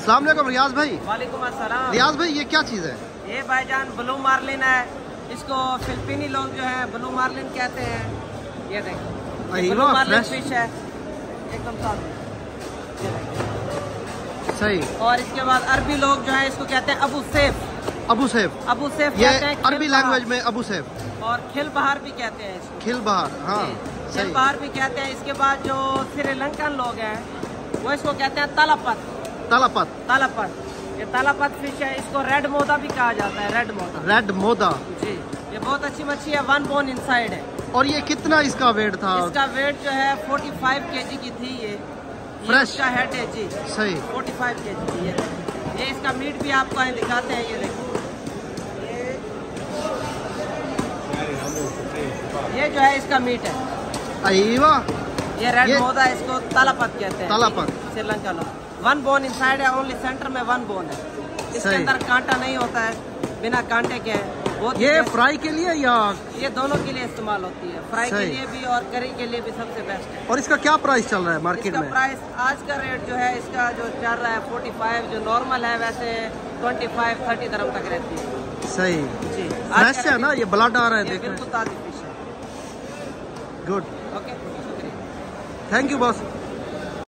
अस्सलाम वालेकुम रियाज भाई। वालेकुम अस्सलाम। रियाज भाई ये क्या चीज़ है? ये भाईजान ब्लू मार्लिन है, इसको फिलिपीनी लोग जो है ब्लू मार्लिन कहते हैं। ये देखो ब्लू मार्लिन फिश है, एकदम साफ सही। और इसके बाद अरबी लोग जो है इसको कहते हैं अबू सैफ। अबू सैफ, अबू सैफ ये कहते हैं अरबी लैंग्वेज में अबू सैफ। और खिल बहार भी कहते हैं इसको। खिल बहार, हाँ खिल बहार भी कहते हैं। इसके बाद जो श्रीलंकन लोग हैं वो इसको कहते हैं तलापत। तलापत, तलापत, ये तलापत फिश है। इसको रेड मोदा भी कहा जाता है। रेड मोदा, रेड मोदा जी। ये बहुत अच्छी मच्छी है, 1 बोन इनसाइड है। और ये कितना इसका वेट था? इसका वेट जो है 45 kg की थी। ये फ्रेश का हेड है जी, सही 45 kg की। ये इसका मीट भी आपको यहाँ दिखाते हैं। ये देखो, ये जो है इसका मीट है। अय्वा, ये रेड मोदा, इसको तलापत कहते हैं। तलापत, श्रीलंका लोग। 1 बोन इनसाइड है, ओनली सेंटर में 1 बोन है। इसके अंदर कांटा नहीं होता है, बिना कांटे के है। ये फ्राई के लिए या ये दोनों के लिए इस्तेमाल होती है, फ्राई के लिए भी और करी के लिए भी सबसे बेस्ट है। और इसका क्या प्राइस चल रहा है मार्केट में? प्राइस आज का रेट जो है इसका जो चल रहा है 45, जो नॉर्मल है वैसे 25-30 dirham तक रहती है। सही जी, फ्रेश है ना? ये ब्लड आ रहा है, बिल्कुल ताज़ी फिश है। गुड, ओके, शुक्रिया, थैंक यू बॉस।